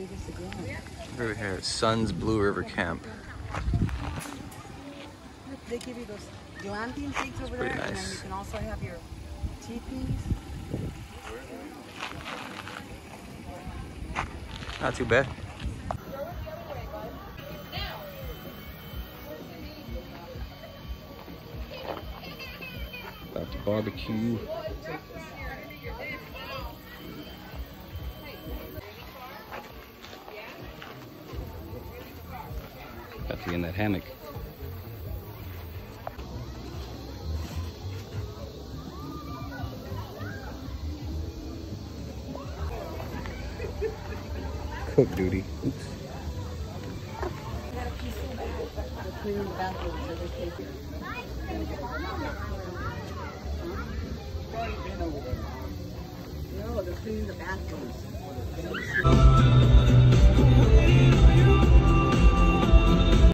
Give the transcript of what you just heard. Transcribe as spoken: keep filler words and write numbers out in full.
do this again. Over here, Sun's Blue River Camp. They give you those glamping things over there, pretty and then nice. you can also have your teepees. Not too bad. About to barbecue. About to be in that hammock. Cook duty. Oops. They're cleaning the bathrooms, so they take it. No, they're cleaning the bathrooms.